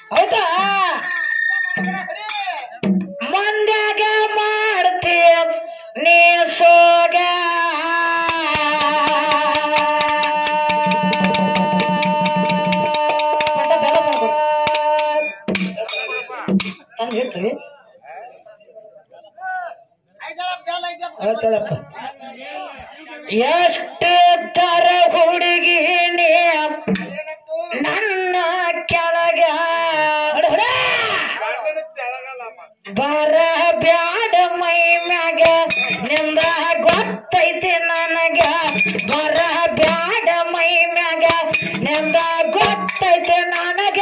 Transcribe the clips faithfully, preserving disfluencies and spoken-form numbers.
ಹೌದಾ ಮಂದ್ಯಾಗ ಮಾಡ್ತೀಯ ನೀ ಸೋಗ ತಂದು ಹೇಳ್ತೀವಿ ಹೇಳ್ತಾಳಪ್ಪ ಎಷ್ಟಿದ್ದರ ಹುಡುಗಿ ನೀ ನನ್ನ ಕೆಳಗ ಬರ ಬ್ಯಾಡ ಮೈ ಮ್ಯಾಗ ನಿಂದ ಗೊತ್ತೈತಿ ನನಗ ಬರ ಬ್ಯಾಡ ಮೈ ಮ್ಯಾಗ ನಿಂದ ಗೊತ್ತೈತಿ ನನಗ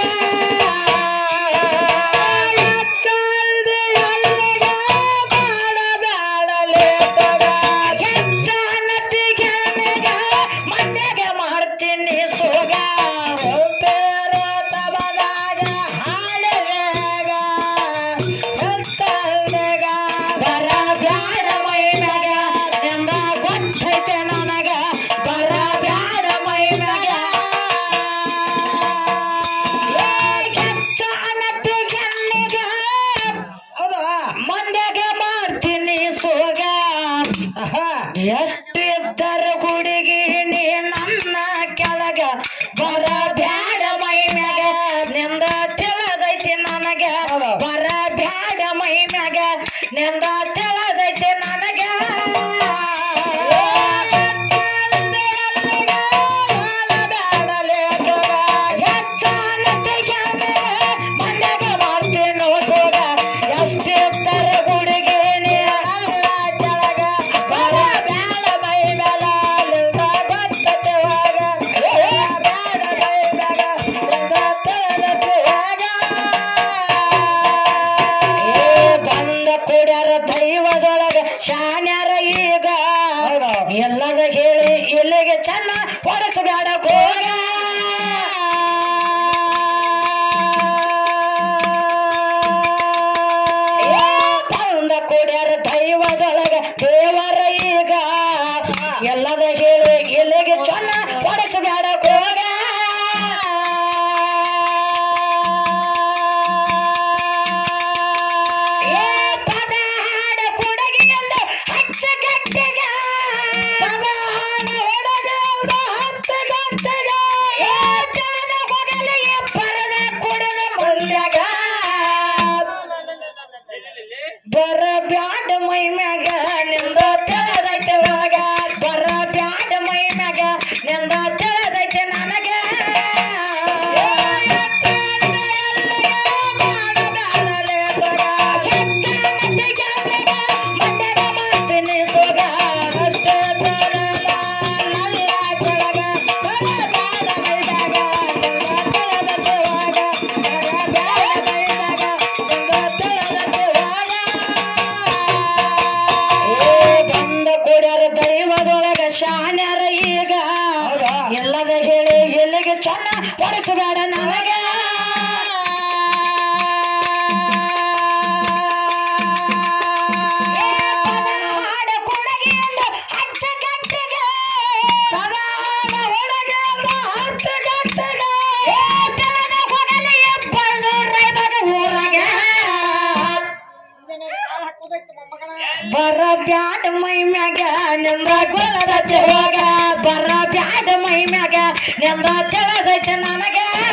ಎಷ್ಟಿದ್ದರ ಹುಡುಗಿ ನೀ ನನ್ನ ಕೆಳಗ ಬರ ಬ್ಯಾಡ ಮೈ ಮ್ಯಾಗ ನಿಂದ ತಿಳಿದೈತಿ ನನಗ ಬರ ಬ್ಯಾಡ ಮೈ ಮ್ಯಾಗ ನಿಂದ ತಿಳಿದೈತಿ ನನಗ ಶಾನ್ಯಾರ ಈಗ ಎಲ್ಲದ ಹೇಳಿ ಇಲ್ಲಿಗೆ ಚೆನ್ನ ಹೊರಸಬೇಡ ಹೋಗ ಬಂದ ಕೊಡ್ಯಾರ ದೈವದೊಳಗ ದೇವರ ಈಗ ಎಲ್ಲದ ಹೇಳಿ ಇಲ್ಲಿಗೆ ಚೆನ್ನ ಹೊರಸಬೇಡ ಹೋಗ ಬರ ಬ್ಯಾಡ ಮೈ ಮ್ಯಾಗ ನಿಂದ ತಿಳಿದೈತೆ ಒಳಗ ಬರ ಬ್ಯಾಡ ಮೈ ಮ್ಯಾಗ ನಿಂದ ತಿಳಿದೈತೆ ನನಗ ಮಾಡ್ತೀನಿ ಸೋಗ ದೈವದೊಳಗ ಶಾನ್ಯಾರ ಈಗ ಎಲ್ಲದ ಹೇಳಿ ಎಲ್ಲಿಗೆ ಚೆನ್ನ ಹೊರಸಬೇಡ ನನಗ ಬರ ಬ್ಯಾಡ ಮೈ ಮ್ಯಾಗ ನಿಂದ ಗೊಲದೈತೆ ಹೋಗ ಬರ ಬ್ಯಾಡ ಮೈ ಮ್ಯಾಗ ನಿಂದ ತಿಳಿದೈತೆ ನನಗ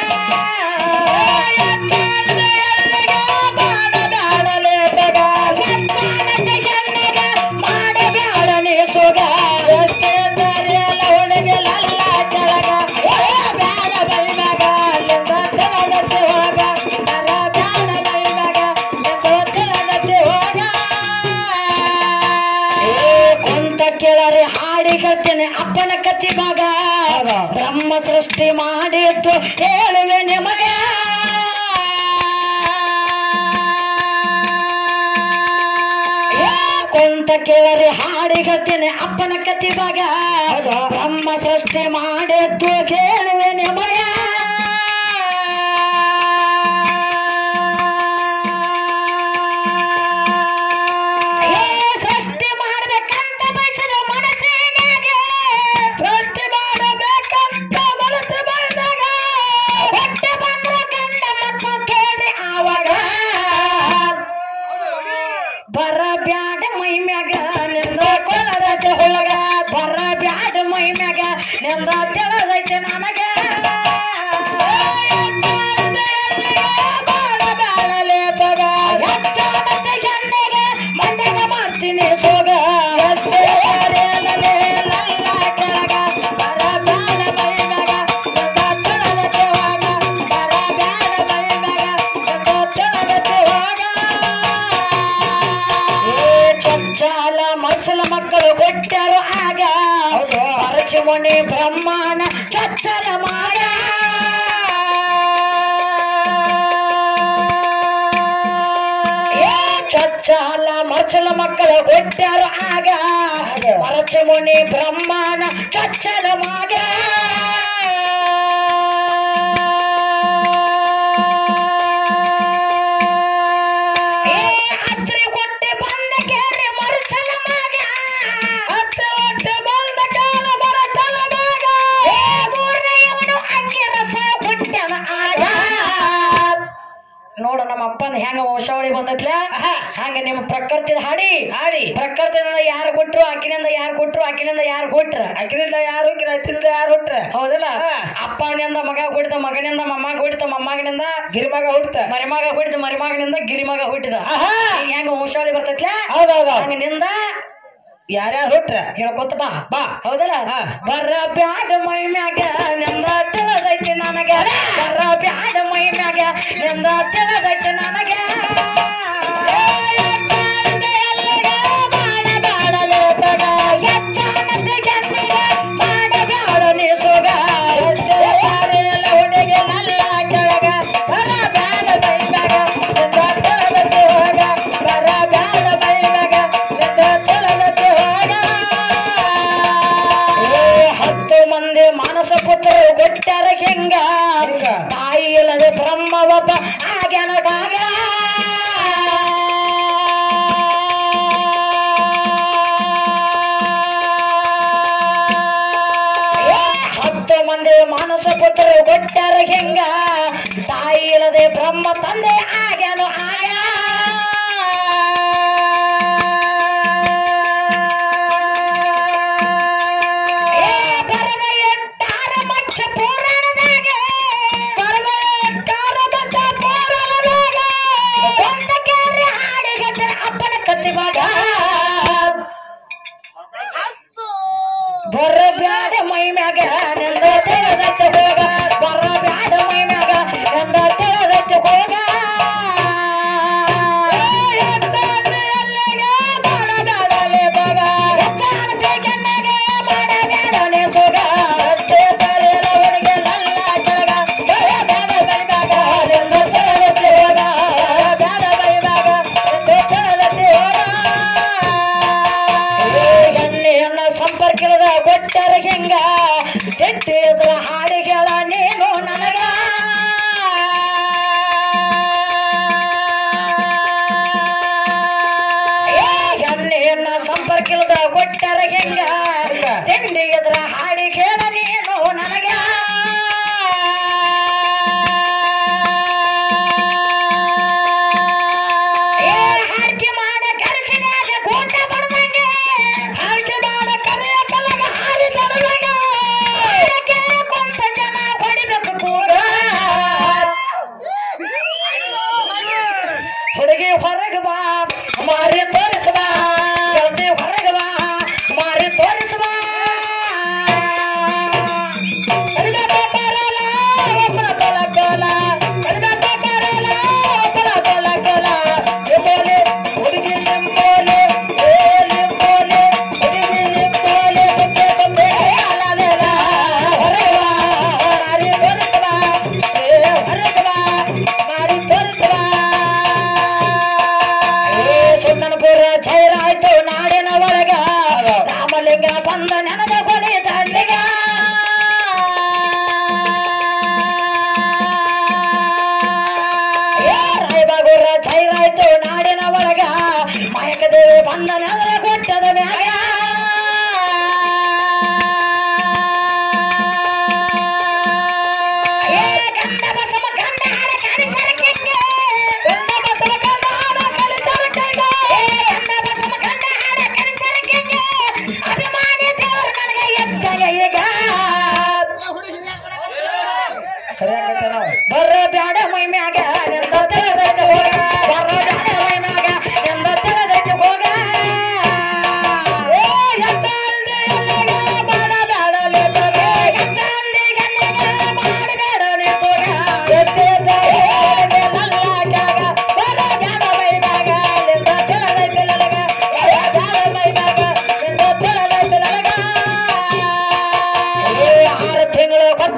ಮಾಡಬ್ಯಾಡ ನೀ ಸೋಗ ಹೊಣೆಗೆಲ್ಲ ಕೆಳಗ ಬ್ಯಾಡ ಮೈ ಮ್ಯಾಗ ನಿಂದ ತಿಳಿದೈತೆ ಹೋಗ ಬರ ಬ್ಯಾಡ ಮೈ ಮ್ಯಾಗ ನಿಂದ ತಿಳಿದೈತೆ ಹೋಗ ಕುಂತ ಕೇಳರಿ ಹಾಡಿ ಕತ್ತಿನ ಅಪ್ಪನ ಕತ್ತಿ ಭಾಗ ಬ್ರಹ್ಮ ಸೃಷ್ಟಿ ಮಾಡಿದ್ದು ಹೇಳುವೆ ನಿಮಗೆ ಕುಂತ ಕೇಳರಿ ಹಾಡಿ ಕತ್ತಿನ ಅಪ್ಪನ ಕತ್ತಿ ಭಾಗ ಬ್ರಹ್ಮ ಸೃಷ್ಟಿ ಮಾಡಿದ್ದು ಕೇಳುವೆ ನಿಮಗೆ ಸೃಷ್ಟಿ ಮಾಡಬೇಕಂತ ಮನಸ್ಸು ಬಂದಾಗ ಹೊಟ್ಟೆ ಬಂದ್ರ ಗಂಡ ಮಕ್ಕಳು ಕೇಳ ಎಂದ ತಿಳಿದೈತೆ ನನಗೆ ಬಾಳ ಬಾಳಲೆ ತಗ ಎಣ್ಣೆಗೆ ಮಂಡನ ಮಾಡ್ತೀನಿ ಸೋಗ ಮಕ್ಕಳು ಕೊಟ್ಟರು ಆಗ ಪರಶುಮುನಿ ಬ್ರಹ್ಮನ ಚಚ್ಚಲ ಮಾಯ ಚಚ್ಚಲ ಮಚ್ಚಲ ಮಕ್ಕಳು ಕೊಟ್ಟರು ಆಗ ಪರಶುಮುನಿ ಬ್ರಹ್ಮನ ಚಚ್ಚಲ ಮಾಗ ನೋಡ ನಮ್ಮ ಅಪ್ಪನ ಹೆಂಗ ವಂಶಾವಳಿ ಬಂದತ್ಲ ಹಂಗ ನಿಮ್ಮ ಪ್ರಕೃತಿದ ಹಾಡಿ ಹಾಡಿ ಪ್ರಕೃತಿಯಿಂದ ಯಾರು ಕೊಟ್ರು ಆಕಿನಿಂದ ಯಾರು ಕೊಟ್ರು ಆಕಿನಿಂದ ಯಾರು ಕೊಟ್ರ ಆಕಿನಿಂದ ಯಾರು ಹಚ್ಚಿನಿಂದ ಯಾರು ಹುಟ್ರ ಹೌದಲ್ಲ ಅಪ್ಪನಿಂದ ಮಗ ಹುಟ್ಟಿದ ಮಗನಿಂದ ಮೊಮ್ಮಗ ಹುಟ್ಟಿದ ಮೊಮ್ಮಗನಿಂದ ಗಿರಿಮಗ ಹುಟ್ಟಿದ ಮರಿಮಗ ಹುಟ್ಟಿದ ಮರಿಮಗನಿಂದ ಗಿರಿಮಗ ಹುಟ್ಟಿದ ಹೆಂಗ ವಂಶಾವಳಿ ಬರ್ತೈತ್ಲ ಹೌದೌದ ಹಂಗಿನಿಂದ ಯಾರ್ಯಾರು ಹುಟ್ರ ಹೇಳ್ಕೊತ ಬಾ ಬಾ ಹೌದಲ್ಲ ಬರ ಬ್ಯಾಡ ಮೈ ಮ್ಯಾಗ ನಿಂದ ತಿಳಿದೈತಿ ನನಗ ಬರ ಬ್ಯಾಡ ಮೈ ಮ್ಯಾಗ ನಿಂದ ತಿಳಿದೈತಿ ನನಗ ಮಾನಸ ಪುತ್ರರು ಕೊಟ್ಟಾರ ಹೆಂಗ ತಾಯಿ ಇಲ್ಲದೆ ಬ್ರಹ್ಮ ಒಬ್ಬ ಆಗ್ಯಾನದಾಗ ಹತ್ತು ಮಂದಿ ಮಾನಸ ಪುತ್ರರು ಕೊಟ್ಟಾರ ಹೆಂಗ ತಾಯಿ ಇಲ್ಲದೆ ಬ್ರಹ್ಮ ತಂದೆ ಆಗ್ಯಾನು ಆಗ ಬರ ಬ್ಯಾಡ ಮೈ ಮ್ಯಾಗ ನಿಂದ ತಿಳಿದೈತೆ ಹೋಗ ಬರ ಬ್ಯಾಡ ಮೈ ಮ್ಯಾಗ ನಿಂದ ತಿಳಿದೈತೆ ಹೋಗ ಸಂಪರ್ಕದ ಗೊಟ್ಟರ ಹೆಂಗ ತೆಟ್ಟಿದ್ರ ಹಾಡಿಗಳ ನೀನು ನನಗ ಎಣ್ಣೆಯನ್ನ ಸಂಪರ್ಕದ ಗೊಟ್ಟರ ಹೆಂಗ ತಿಂಡಿಗಿದ್ರ ಹಾಡಿಗಳ ನೀನು ನನಗ ಹಾಡಿಕೆ ಮಾಡ ಕರೆಸಿದಾಗ ಕೂಟ ಬಡದಂಗೆ ಹಾಡಿಕೆ ಮಾಡ ಕರೆಯ ಕಲಗ ಹಾಡಿ ತಡದಾಗ ಕೊಂತ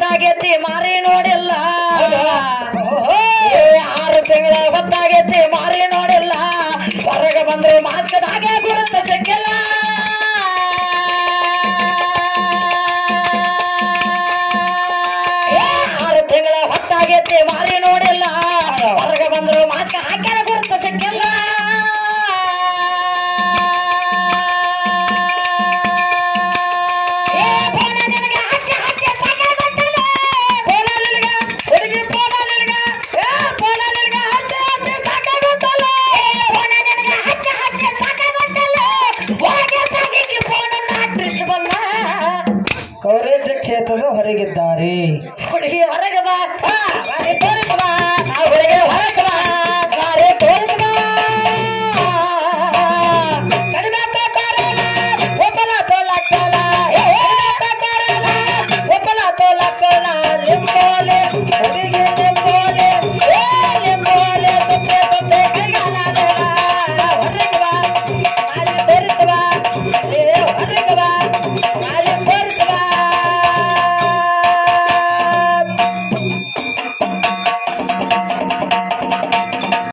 ಹೊತ್ತಾಗೈತಿ ಮಾರಿ ನೋಡಿಲ್ಲ ಆರು ತಿಂಗಳ ಹೊತ್ತಾಗೈತಿ ಮಾರಿ ನೋಡಿಲ್ಲ ಹೊರಗೆ ಬಂದ್ರು ಮಾಸ್ಕದಾಗೆ ಗುರುತ ಸಿಕ್ಕಿಲ್ಲ ಆರು ತಿಂಗಳ ಹೊತ್ತಾಗೈತಿ ಮಾರಿ ನೋಡಿಲ್ಲ ಹೊರಗೆ ಬಂದ್ರು ಮಾಸ್ಕ ಹಾಕ್ಯಾರ ಗುರುತ ಸಿಕ್ಕಿಲ್ಲ ಕೌರೇಜ ಕ್ಷೇತ್ರದ ಹೊರಗಿದ್ದಾರೆ ಹುಡುಗಿ ಹೊರಗೆ ಬಾ ಹೊರಗೆ ಹೊರಗೆ